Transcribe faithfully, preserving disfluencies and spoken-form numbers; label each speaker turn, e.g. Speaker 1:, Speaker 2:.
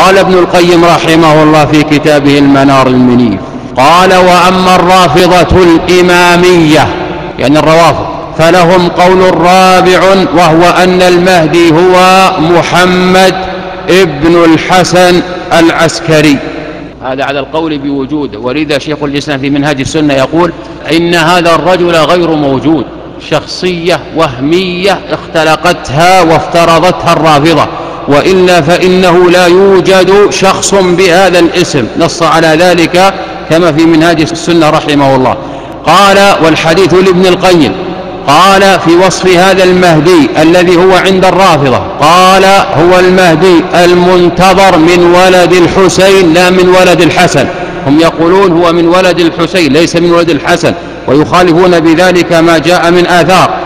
Speaker 1: قال ابن القيم رحمه الله في كتابه المنار المنيف، قال: وأما الرافضة الإمامية يعني الروافض فلهم قول رابع، وهو أن المهدي هو محمد ابن الحسن العسكري. هذا على القول بوجوده، ولذا شيخ الإسلام في منهاج السنة يقول: إن هذا الرجل غير موجود، شخصية وهمية اختلقتها وافترضتها الرافضة، وإلا فإنه لا يوجد شخص بهذا الاسم، نص على ذلك كما في منهاج السنة رحمه الله. قال: والحديث لابن القيم، قال في وصف هذا المهدي الذي هو عند الرافضة، قال: هو المهدي المنتظر من ولد الحسين لا من ولد الحسن. هم يقولون هو من ولد الحسين ليس من ولد الحسن، ويخالفون بذلك ما جاء من آثار.